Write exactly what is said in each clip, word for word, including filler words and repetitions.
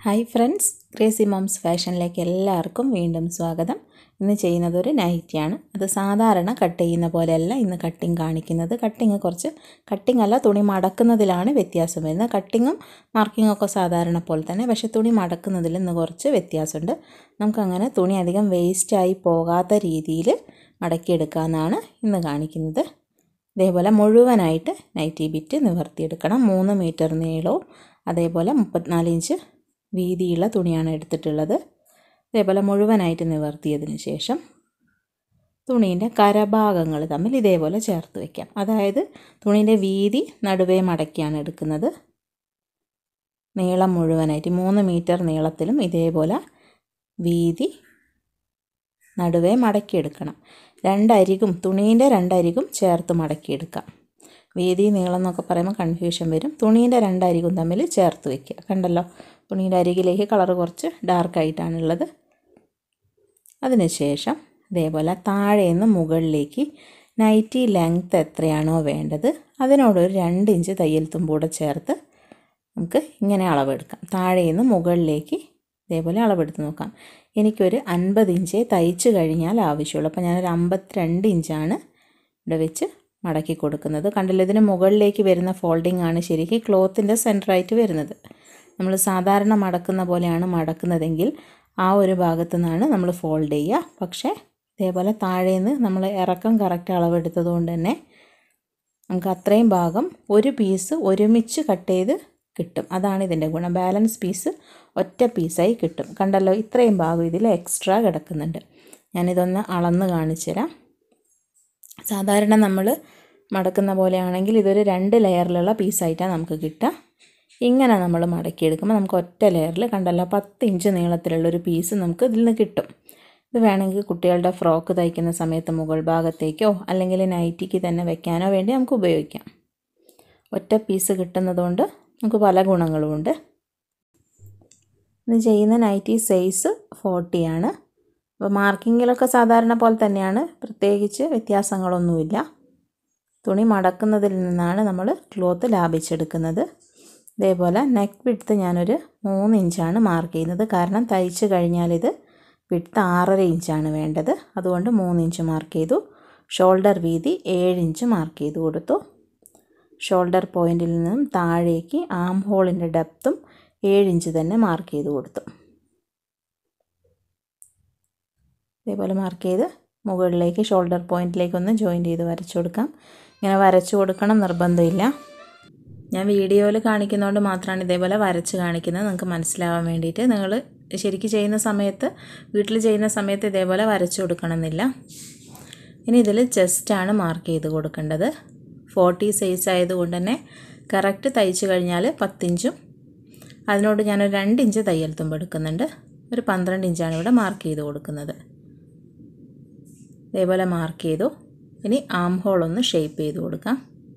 Hi friends, Crazy Moms ഫാഷനിലേക്ക് എല്ലാവർക്കും വീണ്ടും സ്വാഗതം. ഇന്ന് ചെയ്യുന്നത് ഒരു നൈറ്റിയാണ്. അത് സാധാരണ കട്ട് ചെയ്യുന്ന പോലെയല്ല ഇന്ന് കട്ടിങ് കാണിക്കുന്നത്. കട്ടിങ് കുറച്ച് കട്ടിങ് അല്ല, തുണി മടക്കുന്നതിലാണ് വ്യത്യാസം വരുന്നത്. കട്ടിങ്ങും മാർക്കിങ്ങും ഒക്കെ സാധാരണ പോലെ തന്നെ, പക്ഷേ തുണി മടക്കുന്നതിൽ ഇന്ന് കുറച്ച് വ്യത്യാസമുണ്ട്. നമുക്കങ്ങനെ തുണി അധികം വേസ്റ്റായി പോകാത്ത രീതിയിൽ മടക്കിയെടുക്കാമെന്നാണ് ഇന്ന് കാണിക്കുന്നത്. ഇതേപോലെ മുഴുവനായിട്ട് നൈറ്റി ബിറ്റ് നിവർത്തിയെടുക്കണം. മൂന്ന് മീറ്റർ നീളവും അതേപോലെ മുപ്പത്തിനാല് ഇഞ്ച് വീതിയുള്ള തുണിയാണ് എടുത്തിട്ടുള്ളത്. ഇതേപോലെ മുഴുവനായിട്ട് നിവർത്തിയതിന് ശേഷം തുണീൻ്റെ കരഭാഗങ്ങൾ തമ്മിൽ ഇതേപോലെ ചേർത്ത് വയ്ക്കാം. അതായത് തുണീൻ്റെ വീതി നടുവേ മടക്കിയാണ് എടുക്കുന്നത്. നീളം മുഴുവനായിട്ട് മൂന്ന് മീറ്റർ നീളത്തിലും ഇതേപോലെ വീതി നടുവേ മടക്കിയെടുക്കണം. രണ്ടരികും തുണീൻ്റെ രണ്ടരികും ചേർത്ത് മടക്കിയെടുക്കാം. വീതി നീളം എന്നൊക്കെ പറയുമ്പോൾ കൺഫ്യൂഷൻ വരും. തുണീൻ്റെ രണ്ടരികും തമ്മിൽ ചേർത്ത് വയ്ക്കുക. കണ്ടല്ലോ, തുണീൻ്റെ അരികിലേക്ക് കളർ കുറച്ച് ഡാർക്കായിട്ടാണുള്ളത്. അതിനുശേഷം ഇതേപോലെ താഴേന്ന് മുകളിലേക്ക് നൈറ്റി ലെങ്ത്ത് എത്രയാണോ വേണ്ടത് അതിനോടൊരു രണ്ട് ഇഞ്ച് തയ്യൽ തുമ്പൂടെ ചേർത്ത് നമുക്ക് ഇങ്ങനെ അളവെടുക്കാം. താഴേന്ന് മുകളിലേക്ക് ഇതേപോലെ അളവെടുത്ത് നോക്കാം. എനിക്കൊരു അൻപത് ഇഞ്ചേ തയ്ച്ച് കഴിഞ്ഞാൽ ആവശ്യമുള്ളൂ. അപ്പോൾ ഞാനൊരു അമ്പത്തിരണ്ട് ഇഞ്ചാണ് ഇവിടെ വെച്ച് മടക്കി കൊടുക്കുന്നത്. കണ്ടില്ല, ഇതിന് മുകളിലേക്ക് വരുന്ന ഫോൾഡിംഗ് ആണ് ശരിക്കും ക്ലോത്തിൻ്റെ സെൻറ്ററായിട്ട് വരുന്നത്. നമ്മൾ സാധാരണ മടക്കുന്ന പോലെയാണ് മടക്കുന്നതെങ്കിൽ ആ ഒരു ഭാഗത്തു നിന്നാണ് നമ്മൾ ഫോൾഡ് ചെയ്യുക. പക്ഷേ ഇതേപോലെ താഴേന്ന് നമ്മൾ ഇറക്കം കറക്റ്റ് അളവെടുത്തത് കൊണ്ട് തന്നെ നമുക്ക് അത്രയും ഭാഗം ഒരു പീസ് ഒരുമിച്ച് കട്ട് ചെയ്ത് കിട്ടും. അതാണ് ഇതിൻ്റെ ഗുണം. ബാലൻസ് പീസ് ഒറ്റ പീസായി കിട്ടും. കണ്ടല്ലോ, ഇത്രയും ഭാഗം ഇതിൽ എക്സ്ട്രാ കിടക്കുന്നുണ്ട്. ഞാനിതൊന്ന് അളന്ന് കാണിച്ചു തരാം. സാധാരണ നമ്മൾ മടക്കുന്ന പോലെയാണെങ്കിൽ ഇതൊരു രണ്ട് ലെയറിലുള്ള പീസായിട്ടാണ് നമുക്ക് കിട്ടുക. ഇങ്ങനെ നമ്മൾ മടക്കിയെടുക്കുമ്പോൾ നമുക്ക് ഒറ്റ ലെയറിൽ കണ്ടല്ലോ പത്ത് ഇഞ്ച് നീളത്തിലുള്ളൊരു പീസ് നമുക്ക് ഇതിൽ നിന്ന് കിട്ടും. ഇത് വേണമെങ്കിൽ കുട്ടികളുടെ ഫ്രോക്ക് തയ്ക്കുന്ന സമയത്ത് മുകൾ ഭാഗത്തേക്കോ അല്ലെങ്കിൽ നൈറ്റിക്ക് തന്നെ വെക്കാനോ വേണ്ടി നമുക്ക് ഉപയോഗിക്കാം. ഒറ്റ പീസ് കിട്ടുന്നതുകൊണ്ട് നമുക്ക് പല ഗുണങ്ങളുമുണ്ട്. ഇത് ചെയ്യുന്ന നൈറ്റി സൈസ് ഫോർട്ടിയാണ്. അപ്പോൾ മാർക്കിങ്ങിലൊക്കെ സാധാരണ പോലെ തന്നെയാണ്, പ്രത്യേകിച്ച് വ്യത്യാസങ്ങളൊന്നുമില്ല. തുണി മടക്കുന്നതിൽ നിന്നാണ് നമ്മൾ ക്ലോത്ത് ലാഭിച്ചെടുക്കുന്നത്. ഇതേപോലെ നെക്ക് വിഡ്ത്ത് ഞാനൊരു മൂന്ന് ഇഞ്ചാണ് മാർക്ക് ചെയ്യുന്നത്. കാരണം തയ്ച്ച് കഴിഞ്ഞാൽ ഇത് വിഡ്ത്ത് ആറര ഇഞ്ചാണ് വേണ്ടത്. അതുകൊണ്ട് മൂന്ന് ഇഞ്ച് മാർക്ക് ചെയ്തു. ഷോൾഡർ വീതി ഏഴ് ഇഞ്ച് മാർക്ക് ചെയ്ത് കൊടുത്തു. ഷോൾഡർ പോയിൻറ്റിൽ നിന്നും താഴേക്ക് ആം ഹോളിൻ്റെ ഡെപ്തും ഏഴ് ഇഞ്ച് തന്നെ മാർക്ക് ചെയ്ത് കൊടുത്തു. ഇതേപോലെ മാർക്ക് ചെയ്ത് മുകളിലേക്ക് ഷോൾഡർ പോയിൻറ്റിലേക്കൊന്ന് ജോയിൻറ്റ് ചെയ്ത് വരച്ചു കൊടുക്കാം. ഇങ്ങനെ വരച്ചു കൊടുക്കണം നിർബന്ധമില്ല. ഞാൻ വീഡിയോയിൽ കാണിക്കുന്നതുകൊണ്ട് മാത്രമാണ് ഇതേപോലെ വരച്ച് കാണിക്കുന്നത്, നിങ്ങൾക്ക് മനസ്സിലാവാൻ വേണ്ടിയിട്ട്. നിങ്ങൾ ശരിക്കും ചെയ്യുന്ന സമയത്ത് വീട്ടിൽ ചെയ്യുന്ന സമയത്ത് ഇതേപോലെ വരച്ചു കൊടുക്കണമെന്നില്ല. ഇനി ഇതിൽ ചെസ്റ്റാണ് മാർക്ക് ചെയ്ത് കൊടുക്കേണ്ടത്. ഫോർട്ടി സൈസ് ആയതുകൊണ്ട് തന്നെ കറക്റ്റ് തയ്ച്ച് കഴിഞ്ഞാൽ പത്തിഞ്ചും അതിനോട് ഞാനൊരു രണ്ട് ഇഞ്ച് തയ്യൽ തുമ്പ് എടുക്കുന്നുണ്ട്. ഒരു പന്ത്രണ്ട് ഇഞ്ചാണ് ഇവിടെ മാർക്ക് ചെയ്ത് കൊടുക്കുന്നത്. ഇതേപോലെ മാർക്ക് ചെയ്തു. ഇനി ആം ഹോൾ ഒന്ന് ഷേപ്പ് ചെയ്ത് കൊടുക്കാം.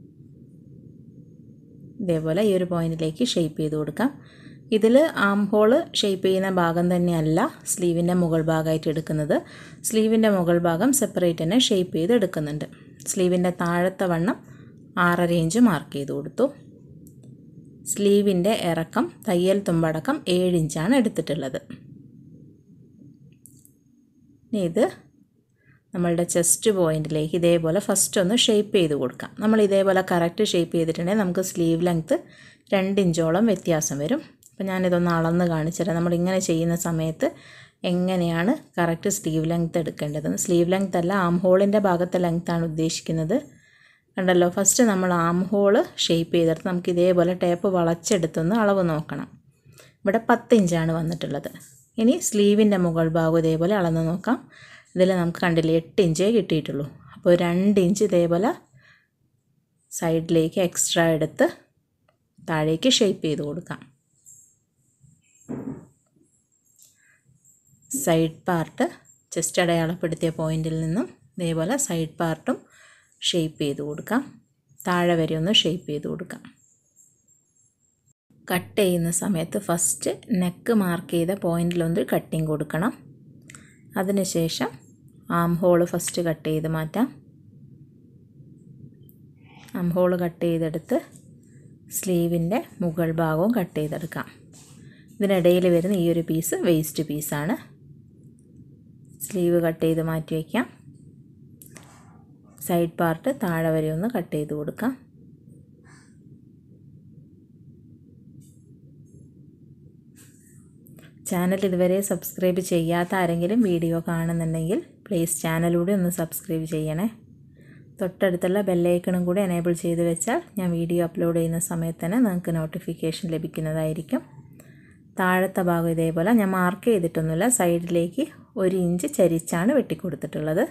ഇതേപോലെ ഈ ഒരു പോയിൻറ്റിലേക്ക് ഷേപ്പ് ചെയ്ത് കൊടുക്കാം. ഇതിൽ ആം ഹോൾ ഷേപ്പ് ചെയ്യുന്ന ഭാഗം തന്നെയല്ല സ്ലീവിൻ്റെ മുകൾ ഭാഗമായിട്ട് എടുക്കുന്നത്. സ്ലീവിൻ്റെ മുകൾ ഭാഗം സെപ്പറേറ്റ് തന്നെ ഷേപ്പ് ചെയ്ത് എടുക്കുന്നുണ്ട്. സ്ലീവിൻ്റെ താഴത്തെ വണ്ണം ആറര ഇഞ്ച് മാർക്ക് ചെയ്ത് കൊടുത്തു. സ്ലീവിൻ്റെ ഇറക്കം തയ്യൽ തുമ്പടക്കം ഏഴ് ഇഞ്ചാണ് എടുത്തിട്ടുള്ളത്. ഇനി ഇത് നമ്മളുടെ ചെസ്റ്റ് പോയിൻറ്റിലേക്ക് ഇതേപോലെ ഫസ്റ്റ് ഒന്ന് ഷേപ്പ് ചെയ്ത് കൊടുക്കാം. നമ്മൾ ഇതേപോലെ കറക്റ്റ് ഷേപ്പ് ചെയ്തിട്ടുണ്ടെങ്കിൽ നമുക്ക് സ്ലീവ് ലെങ്ത്ത് രണ്ട് ഇഞ്ചോളം വ്യത്യാസം വരും. അപ്പോൾ ഞാനിതൊന്ന് അളന്ന് കാണിച്ചുതരാം. നമ്മളിങ്ങനെ ചെയ്യുന്ന സമയത്ത് എങ്ങനെയാണ് കറക്റ്റ് സ്ലീവ് ലെങ്ത്ത് എടുക്കേണ്ടത്. സ്ലീവ് ലെങ്ത്ത് അല്ല, ആം ഹോളിൻ്റെ ഭാഗത്തെ ലെങ്ത്താണ് ഉദ്ദേശിക്കുന്നത്. കണ്ടല്ലോ, ഫസ്റ്റ് നമ്മൾ ആം ഹോള് ഷേപ്പ് ചെയ്തെടുത്ത് നമുക്ക് ഇതേപോലെ ടേപ്പ് വളച്ചെടുത്തൊന്ന് അളവ് നോക്കണം. ഇവിടെ പത്ത് ഇഞ്ചാണ് വന്നിട്ടുള്ളത്. ഇനി സ്ലീവിൻ്റെ മുകൾ ഭാഗം ഇതേപോലെ അളന്ന് നോക്കാം. ഇതിൽ നമുക്ക് കണ്ടില്ലേ എട്ട് ഇഞ്ചേ കിട്ടിയിട്ടുള്ളൂ. അപ്പോൾ രണ്ട് ഇഞ്ച് ഇതേപോലെ സൈഡിലേക്ക് എക്സ്ട്രാ എടുത്ത് താഴേക്ക് ഷേപ്പ് ചെയ്ത് കൊടുക്കാം. സൈഡ് പാർട്ട് ചെസ്റ്റ് അടയാളപ്പെടുത്തിയ പോയിൻറ്റിൽ നിന്നും ഇതേപോലെ സൈഡ് പാർട്ടും ഷേപ്പ് ചെയ്ത് കൊടുക്കാം. താഴെ വരെ ഒന്ന് ഷേപ്പ് ചെയ്ത് കൊടുക്കാം. കട്ട് ചെയ്യുന്ന സമയത്ത് ഫസ്റ്റ് നെക്ക് മാർക്ക് ചെയ്ത പോയിൻറ്റിലൊന്ന് കട്ടിങ് കൊടുക്കണം. അതിനുശേഷം ആം ഹോള് ഫസ്റ്റ് കട്ട് ചെയ്ത് മാറ്റാം. ആം ഹോള് കട്ട് ചെയ്തെടുത്ത് സ്ലീവിൻ്റെ മുകൾ ഭാഗവും കട്ട് ചെയ്തെടുക്കാം. ഇതിനിടയിൽ വരുന്ന ഈ ഒരു പീസ് വേസ്റ്റ് പീസാണ്. സ്ലീവ് കട്ട് ചെയ്ത് മാറ്റി വയ്ക്കാം. സൈഡ് പാർട്ട് താഴെ വരെ ഒന്ന് കട്ട് ചെയ്ത് കൊടുക്കാം. ചാനൽ ഇതുവരെ സബ്സ്ക്രൈബ് ചെയ്യാത്ത ആരെങ്കിലും വീഡിയോ കാണുന്നുണ്ടെങ്കിൽ പ്ലീസ് ചാനലൂടെ ഒന്ന് സബ്സ്ക്രൈബ് ചെയ്യണേ. തൊട്ടടുത്തുള്ള ബെല്ലൈക്കണും കൂടി എനേബിൾ ചെയ്ത് വെച്ചാൽ ഞാൻ വീഡിയോ അപ്ലോഡ് ചെയ്യുന്ന സമയത്ത് തന്നെ നിങ്ങൾക്ക് നോട്ടിഫിക്കേഷൻ ലഭിക്കുന്നതായിരിക്കും. താഴത്തെ ഭാഗം ഇതേപോലെ ഞാൻ മാർക്ക് ചെയ്തിട്ടൊന്നുമില്ല, സൈഡിലേക്ക് ഒരു ഇഞ്ച് ചരിച്ചാണ് വെട്ടിക്കൊടുത്തിട്ടുള്ളത്.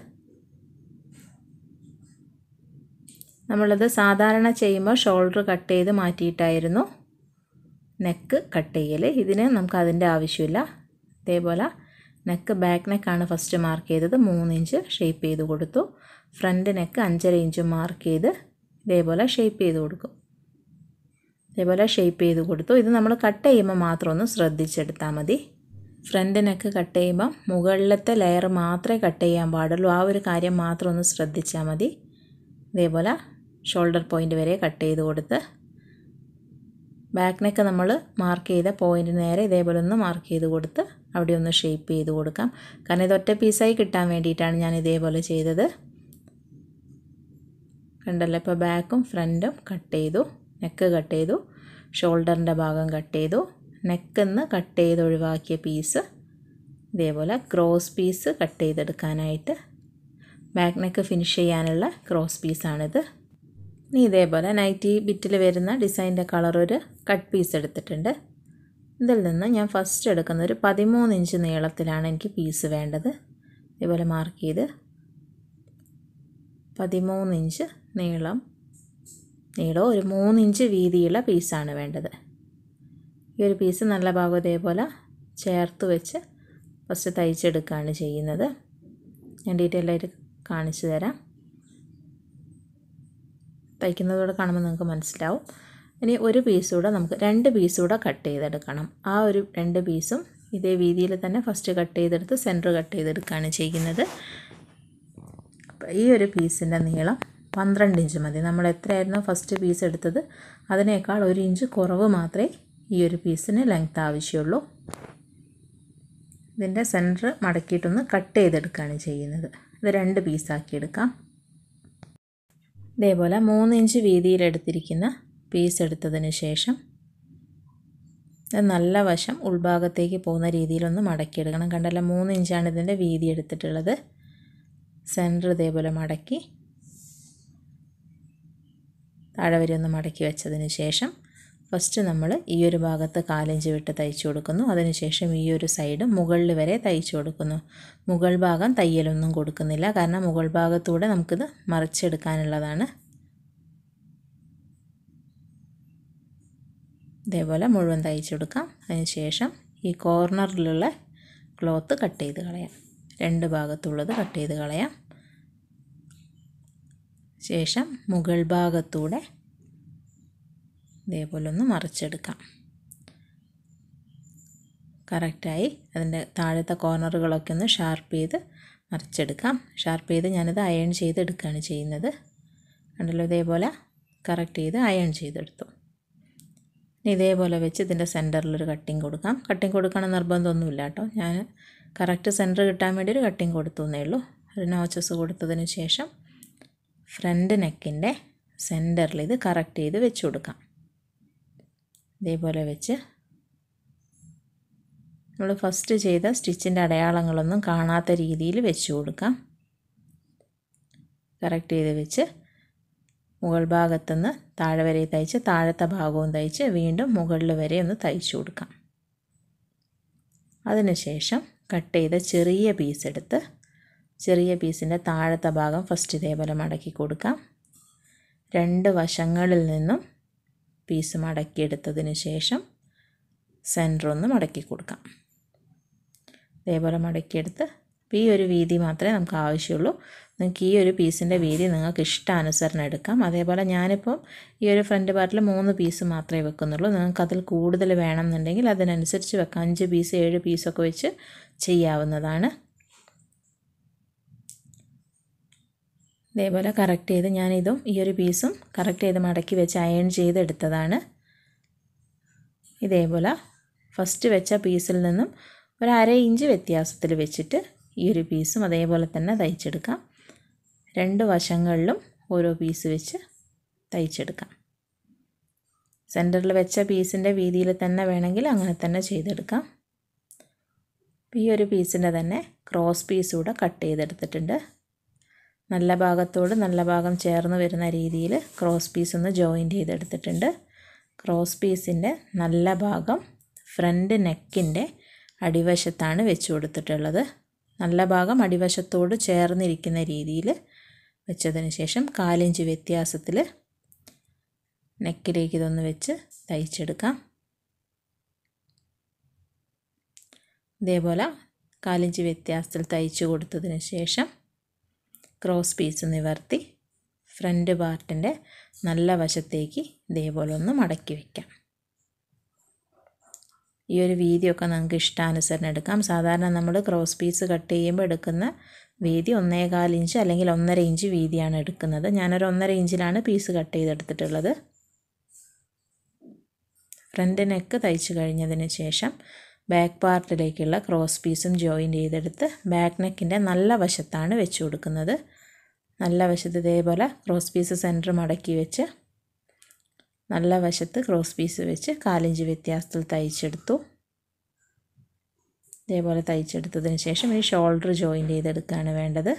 നമ്മളത് സാധാരണ ചെയ്യുമ്പോൾ ഷോൾഡർ കട്ട് ചെയ്ത് മാറ്റിയിട്ടായിരുന്നു നെക്ക് കട്ട് ചെയ്യൽ. ഇതിന് നമുക്ക് അതിൻ്റെ ആവശ്യമില്ല. ഇതേപോലെ നെക്ക് ബാക്ക് നെക്കാണ് ഫസ്റ്റ് മാർക്ക് ചെയ്തത്, മൂന്ന് ഇഞ്ച് ഷേപ്പ് ചെയ്ത് കൊടുത്തു. ഫ്രണ്ട് നെക്ക് അഞ്ചര ഇഞ്ച് മാർക്ക് ചെയ്ത് ഇതേപോലെ ഷേപ്പ് ചെയ്ത് കൊടുക്കും. ഇതേപോലെ ഷേപ്പ് ചെയ്ത് കൊടുത്തു. ഇത് നമ്മൾ കട്ട് ചെയ്യുമ്പോൾ മാത്രം ഒന്ന് ശ്രദ്ധിച്ചെടുത്താൽ മതി. ഫ്രണ്ട് നെക്ക് കട്ട് ചെയ്യുമ്പോൾ മുകളിലത്തെ ലെയർ മാത്രമേ കട്ട് ചെയ്യാൻ പാടുള്ളൂ. ആ ഒരു കാര്യം മാത്രം ഒന്ന് ശ്രദ്ധിച്ചാൽ മതി. ഇതേപോലെ ഷോൾഡർ പോയിൻ്റ് വരെ കട്ട് ചെയ്ത് കൊടുത്ത് ബാക്ക് നെക്ക് നമ്മൾ മാർക്ക് ചെയ്ത പോയിൻ്റ് നേരെ ഇതേപോലെ ഒന്ന് മാർക്ക് ചെയ്ത് കൊടുത്ത് അവിടെ ഒന്ന് ഷേപ്പ് ചെയ്ത് കൊടുക്കാം. കാരണം ഇത് ഒറ്റ പീസായി കിട്ടാൻ വേണ്ടിയിട്ടാണ് ഞാൻ ഇതേപോലെ ചെയ്തത്. കണ്ടല്ലോ, ഇപ്പോൾ ബാക്കും ഫ്രണ്ടും കട്ട് ചെയ്തു, നെക്ക് കട്ട് ചെയ്തു, ഷോൾഡറിൻ്റെ ഭാഗം കട്ട് ചെയ്തു. നെക്കിന്ന് കട്ട് ചെയ്ത് ഒഴിവാക്കിയ പീസ് ഇതേപോലെ ക്രോസ് പീസ് കട്ട് ചെയ്തെടുക്കാനായിട്ട് ബാക്ക് നെക്ക് ഫിനിഷ് ചെയ്യാനുള്ള ക്രോസ് പീസാണിത്. ഇനി ഇതേപോലെ നൈറ്റി ബിറ്റിൽ വരുന്ന ഡിസൈൻ്റെ കളർ ഒരു കട്ട് പീസ് എടുത്തിട്ടുണ്ട്. ഇതിൽ നിന്ന് ഞാൻ ഫസ്റ്റ് എടുക്കുന്ന ഒരു പതിമൂന്ന് ഇഞ്ച് നീളത്തിലാണ് എനിക്ക് പീസ് വേണ്ടത്. ഇതേപോലെ മാർക്ക് ചെയ്ത് പതിമൂന്ന് ഇഞ്ച് നീളം നീളവും ഒരു മൂന്ന് ഇഞ്ച് വീതിയുള്ള പീസാണ് വേണ്ടത്. ഈ ഒരു പീസ് നല്ല ഭാഗം ഇതേപോലെ ചേർത്ത് വെച്ച് ഫസ്റ്റ് തയ്ച്ചെടുക്കുകയാണ് ചെയ്യുന്നത്. ഞാൻ ഡീറ്റെയിൽ ആയിട്ട് കാണിച്ചു തരാം. തയ്ക്കുന്നതോടെ കാണുമ്പോൾ നിങ്ങൾക്ക് മനസ്സിലാവും. ഇനി ഒരു പീസ് കൂടെ നമുക്ക് രണ്ട് പീസ് കൂടെ കട്ട് ചെയ്തെടുക്കണം. ആ ഒരു രണ്ട് പീസും ഇതേ രീതിയിൽ തന്നെ ഫസ്റ്റ് കട്ട് ചെയ്തെടുത്ത് സെൻറ്റർ കട്ട് ചെയ്തെടുക്കുകയാണ് ചെയ്യുന്നത്. അപ്പോൾ ഈ ഒരു പീസിൻ്റെ നീളം പന്ത്രണ്ട് ഇഞ്ച് മതി. നമ്മൾ എത്രയായിരുന്നു ഫസ്റ്റ് പീസ് എടുത്തത് അതിനേക്കാൾ ഒരു ഇഞ്ച് കുറവ് മാത്രമേ ഈ ഒരു പീസിന് ലെങ്ത് ആവശ്യമുള്ളൂ. ഇതിൻ്റെ സെൻറ്റർ മടക്കിയിട്ടൊന്ന് കട്ട് ചെയ്തെടുക്കുകയാണ് ചെയ്യുന്നത്. ഇത് രണ്ട് പീസാക്കി എടുക്കാം. ഇതേപോലെ മൂന്ന് ഇഞ്ച് വീതിയിലെടുത്തിരിക്കുന്ന പീസ് എടുത്തതിന് ശേഷം ഇത് നല്ല വശം ഉൾഭാഗത്തേക്ക് പോകുന്ന രീതിയിലൊന്ന് മടക്കിയെടുക്കണം. കണ്ടല്ലോ, മൂന്ന് ഇഞ്ചാണ് ഇതിൻ്റെ വീതി എടുത്തിട്ടുള്ളത്. സെൻറ്റർ ഇതേപോലെ മടക്കി താഴെ വരെ ഒന്ന് മടക്കി വെച്ചതിന് ശേഷം ഫസ്റ്റ് നമ്മൾ ഈ ഒരു ഭാഗത്ത് കാലിഞ്ച് വിട്ട് തയ്ച്ചു കൊടുക്കുന്നു. അതിനുശേഷം ഈ ഒരു സൈഡ് മുകളിൽ വരെ തയ്ച്ചു കൊടുക്കുന്നു. മുകൾ ഭാഗം തയ്യലൊന്നും കൊടുക്കുന്നില്ല, കാരണം മുകൾ ഭാഗത്തൂടെ നമുക്കിത് മറിച്ചെടുക്കാനുള്ളതാണ്. ഇതേപോലെ മുഴുവൻ തയ്ച്ചു കൊടുക്കാം. അതിനുശേഷം ഈ കോർണറിലുള്ള ക്ലോത്ത് കട്ട് ചെയ്ത് കളയാം. രണ്ട് ഭാഗത്തുള്ളത് കട്ട് ചെയ്ത് കളയാം. ശേഷം മുകൾ ഭാഗത്തൂടെ ഇതേപോലെ ഒന്ന് മറിച്ചെടുക്കാം. കറക്റ്റായി അതിൻ്റെ താഴത്തെ കോർണറുകളൊക്കെ ഒന്ന് ഷാർപ്പ് ചെയ്ത് മറിച്ചെടുക്കാം. ഷാർപ്പ് ചെയ്ത് ഞാനിത് അയൺ ചെയ്തെടുക്കുകയാണ് ചെയ്യുന്നത്. കണ്ടല്ലോ, ഇതേപോലെ കറക്റ്റ് ചെയ്ത് അയൺ ചെയ്തെടുത്തു. ഇനി ഇതേപോലെ വെച്ച് ഇതിൻ്റെ സെൻറ്ററിലൊരു കട്ടിങ് കൊടുക്കാം. കട്ടിങ് കൊടുക്കണം നിർബന്ധമൊന്നുമില്ല കേട്ടോ. ഞാൻ കറക്റ്റ് സെൻറ്റർ കിട്ടാൻ വേണ്ടി ഒരു കട്ടിങ് കൊടുത്തു എന്നേ ഉള്ളൂ. ഒരു നോച്ചസ് കൊടുത്തതിന് ശേഷം ഫ്രണ്ട് നെക്കിൻ്റെ സെൻറ്ററിൽ ഇത് കറക്റ്റ് ചെയ്ത് വെച്ച് കൊടുക്കാം. ഇതേപോലെ വെച്ച് നമ്മൾ ഫസ്റ്റ് ചെയ്ത സ്റ്റിച്ചിൻ്റെ അടയാളങ്ങളൊന്നും കാണാത്ത രീതിയിൽ വെച്ച് കൊടുക്കാം. കറക്റ്റ് ചെയ്ത് വെച്ച് മുകൾ ഭാഗത്തുനിന്ന് താഴെ വരെ തയ്ച്ച് താഴത്തെ ഭാഗവും തയ്ച്ച് വീണ്ടും മുകളിൽ വരെ ഒന്ന് തയ്ച്ചു കൊടുക്കാം. അതിനുശേഷം കട്ട് ചെയ്ത ചെറിയ പീസ് എടുത്ത് ചെറിയ പീസിൻ്റെ താഴത്തെ ഭാഗം ഫസ്റ്റ് ഇതേപോലെ മടക്കി കൊടുക്കാം. രണ്ട് വശങ്ങളിൽ നിന്നും പീസ് മടക്കിയെടുത്തതിന് ശേഷം സെൻറ്റർ ഒന്ന് മടക്കി കൊടുക്കാം. ഇതേപോലെ മടക്കിയെടുത്ത് ഈ ഒരു വീതി മാത്രമേ നമുക്ക് ആവശ്യമുള്ളൂ. നിങ്ങൾക്ക് ഈ ഒരു പീസിൻ്റെ വീതി നിങ്ങൾക്ക് ഇഷ്ടാനുസരണം എടുക്കാം. അതേപോലെ ഞാനിപ്പോൾ ഈ ഒരു ഫ്രണ്ട് പാർട്ടിൽ മൂന്ന് പീസ് മാത്രമേ വെക്കുന്നുള്ളൂ. നിങ്ങൾക്ക് അതിൽ കൂടുതൽ വേണമെന്നുണ്ടെങ്കിൽ അതിനനുസരിച്ച് വെക്കാം. അഞ്ച് പീസ് ഏഴ് പീസൊക്കെ വെച്ച് ചെയ്യാവുന്നതാണ്. ഇതേപോലെ കറക്റ്റ് ചെയ്ത് ഞാനിതും ഈ ഒരു പീസും കറക്റ്റ് ചെയ്ത് മടക്കി വെച്ച് അയൺ ചെയ്തെടുത്തതാണ്. ഇതേപോലെ ഫസ്റ്റ് വെച്ച പീസിൽ നിന്നും ഒരു അര ഇഞ്ച് വ്യത്യാസത്തിൽ വെച്ചിട്ട് ഈ ഒരു പീസും അതേപോലെ തന്നെ തയ്ച്ചെടുക്കാം. രണ്ട് വശങ്ങളിലും ഓരോ പീസ് വെച്ച് തയ്ച്ചെടുക്കാം. സെൻറ്ററിൽ വെച്ച പീസിൻ്റെ വീതിയിൽ തന്നെ വേണമെങ്കിൽ അങ്ങനെ തന്നെ ചെയ്തെടുക്കാം. ഈ ഒരു പീസിൻ്റെ തന്നെ ക്രോസ് പീസ് കൂടെ കട്ട് ചെയ്തെടുത്തിട്ടുണ്ട്. നല്ല ഭാഗത്തോട് നല്ല ഭാഗം ചേർന്ന് വരുന്ന രീതിയിൽ ക്രോസ് പീസ് ഒന്ന് ജോയിൻറ്റ് ചെയ്തെടുത്തിട്ടുണ്ട്. ക്രോസ് പീസിൻ്റെ നല്ല ഭാഗം ഫ്രണ്ട് നെക്കിൻ്റെ അടിവശത്താണ് വെച്ച് കൊടുത്തിട്ടുള്ളത്. നല്ല ഭാഗം അടിവശത്തോട് ചേർന്നിരിക്കുന്ന രീതിയിൽ വെച്ചതിന് ശേഷം കാലിഞ്ച് വ്യത്യാസത്തിൽ നെക്കിലേക്ക് ഇതൊന്ന് വെച്ച് തയ്ച്ചെടുക്കാം. ഇതേപോലെ കാലിഞ്ച് വ്യത്യാസത്തിൽ തയ്ച്ച് കൊടുത്തതിന് ശേഷം ക്രോസ് പീസ് നിവർത്തി ഫ്രണ്ട് പാർട്ടിൻ്റെ നല്ല വശത്തേക്ക് ഇതേപോലെ ഒന്ന് മടക്കി വയ്ക്കാം. ഈ ഒരു വീതിയൊക്കെ നമുക്ക് ഇഷ്ടാനുസരണം എടുക്കാം. സാധാരണ നമ്മൾ ക്രോസ് പീസ് കട്ട് ചെയ്യുമ്പോൾ എടുക്കുന്ന വീതി ഒന്നേകാൽ ഇഞ്ച് അല്ലെങ്കിൽ ഒന്നര ഇഞ്ച് വീതിയാണ് എടുക്കുന്നത്. ഞാനൊരു ഒന്നര ഇഞ്ചിലാണ് പീസ് കട്ട് ചെയ്തെടുത്തിട്ടുള്ളത്. ഫ്രണ്ട് നെക്ക് തയ്ച്ച് കഴിഞ്ഞതിന് ശേഷം ബാക്ക് പാർട്ടിലേക്കുള്ള ക്രോസ് പീസും ജോയിൻ ചെയ്തെടുത്ത് ബാക്ക് നെക്കിൻ്റെ നല്ല വശത്താണ് വെച്ച് കൊടുക്കുന്നത്. നല്ല വശത്ത് ഇതേപോലെ ക്രോസ് പീസ് സെൻറ്റർ മടക്കി വെച്ച് നല്ല വശത്ത് ക്രോസ് പീസ് വെച്ച് കാലിഞ്ച് വ്യത്യാസത്തിൽ തയ്ച്ചെടുത്തു. ഇതേപോലെ തയ്ച്ചെടുത്തതിന് ശേഷം ഈ ഷോൾഡർ ജോയിൻ ചെയ്തെടുക്കുകയാണ് വേണ്ടത്.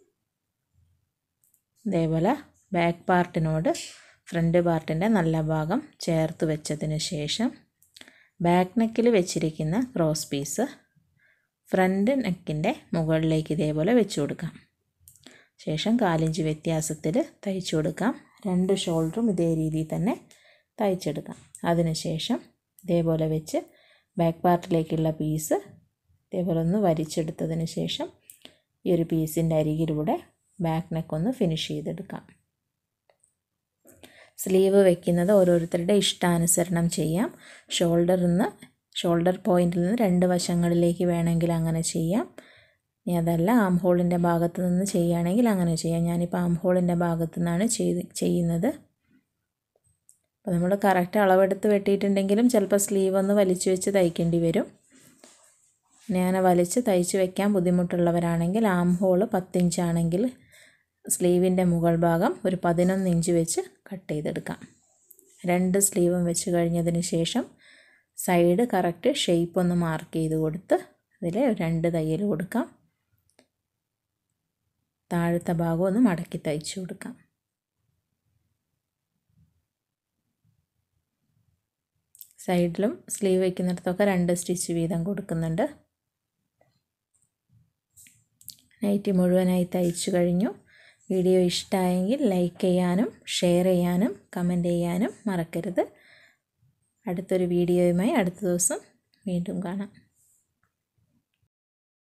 ഇതേപോലെ ബാക്ക് പാർട്ടിനോട് ഫ്രണ്ട് പാർട്ടിൻ്റെ നല്ല ഭാഗം ചേർത്ത് വെച്ചതിന് ശേഷം ബാക്ക് നെക്കിൽ വെച്ചിരിക്കുന്ന ക്രോസ് പീസ് ഫ്രണ്ട് നെക്കിൻ്റെ മുകളിലേക്ക് ഇതേപോലെ വെച്ച് കൊടുക്കാം. ശേഷം കാലിഞ്ച് വ്യത്യാസത്തിൽ തയ്ച്ചു കൊടുക്കാം. രണ്ട് ഷോൾഡറും ഇതേ രീതിയിൽ തന്നെ തയ്ച്ചെടുക്കാം. അതിനുശേഷം ഇതേപോലെ വെച്ച് ബാക്ക് പാർട്ടിലേക്കുള്ള പീസ് ഇതേപോലെ ഒന്ന് വലിച്ചെടുത്തതിന് ശേഷം ഈ ഒരു പീസിൻ്റെ അരികിലൂടെ ബാക്ക് നെക്ക് ഒന്ന് ഫിനിഷ് ചെയ്തെടുക്കാം. സ്ലീവ് വെക്കുന്നത് ഓരോരുത്തരുടെ ഇഷ്ടാനുസരണം ചെയ്യാം. ഷോൾഡറിൽ നിന്ന് ഷോൾഡർ പോയിൻറ്റിൽ നിന്ന് രണ്ട് വശങ്ങളിലേക്ക് വേണമെങ്കിൽ അങ്ങനെ ചെയ്യാം. ഇനി അതല്ല ആം ഹോളിൻ്റെ ഭാഗത്ത് നിന്ന് ചെയ്യുകയാണെങ്കിൽ അങ്ങനെ ചെയ്യാം. ഞാനിപ്പോൾ ആം ഹോളിൻ്റെ ഭാഗത്തു നിന്നാണ് ചെയ്ത് ചെയ്യുന്നത്. അപ്പോൾ നമ്മൾ കറക്റ്റ് അളവെടുത്ത് വെട്ടിയിട്ടുണ്ടെങ്കിലും ചിലപ്പോൾ സ്ലീവ് ഒന്ന് വലിച്ചു വെച്ച് തയ്ക്കേണ്ടി വരും. ഞാൻ വലിച്ച് തയ്ച്ച് വയ്ക്കാൻ ബുദ്ധിമുട്ടുള്ളവരാണെങ്കിൽ ആം ഹോൾ പത്തിഞ്ചാണെങ്കിൽ സ്ലീവിൻ്റെ മുകൾ ഭാഗം ഒരു പതിനൊന്ന് ഇഞ്ച് വെച്ച് കട്ട് ചെയ്തെടുക്കാം. രണ്ട് സ്ലീവും വെച്ച് കഴിഞ്ഞതിന് ശേഷം സൈഡ് കറക്റ്റ് ഷേപ്പ് ഒന്ന് മാർക്ക് ചെയ്ത് കൊടുത്ത് അതിൽ രണ്ട് തയ്യൽ കൊടുക്കാം. താഴത്തെ ഭാഗം ഒന്ന് മടക്കി തയ്ച്ചു കൊടുക്കാം. സൈഡിലും സ്ലീവ് വയ്ക്കുന്നിടത്തൊക്കെ രണ്ട് സ്റ്റിച്ച് വീതം കൊടുക്കുന്നുണ്ട്. നൈറ്റി മുഴുവനായി തയ്ച്ചു കഴിഞ്ഞു. വീഡിയോ ഇഷ്ടമായെങ്കിൽ ലൈക്ക് ചെയ്യാനും ഷെയർ ചെയ്യാനും കമൻറ്റ് ചെയ്യാനും മറക്കരുത്. അടുത്തൊരു വീഡിയോയുമായി അടുത്ത ദിവസം വീണ്ടും കാണാം.